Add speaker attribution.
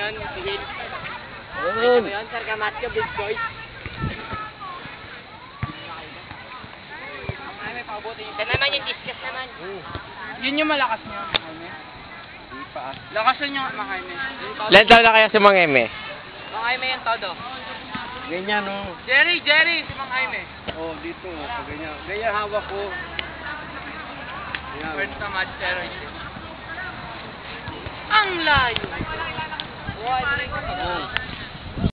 Speaker 1: yun, si Will.
Speaker 2: Ayun.
Speaker 1: Nakita mo yun, Sir Camacho, big boys. Ay, may paubuti yun. Ito naman yung discuss naman.
Speaker 3: Yun yung malakas niya, Jaime. Lakasan niyo, Jaime.
Speaker 2: Ilan taon na kaya si Mang Eme?
Speaker 1: Mang Jaime yung todo.
Speaker 4: Ganyan, oh.
Speaker 3: Jerry, si Mang Jaime.
Speaker 4: Oh, dito, oh. Pag ganyan. Ganyan hawak ko. Ganyan.
Speaker 3: First na match, pero ang layo.
Speaker 1: Buhay,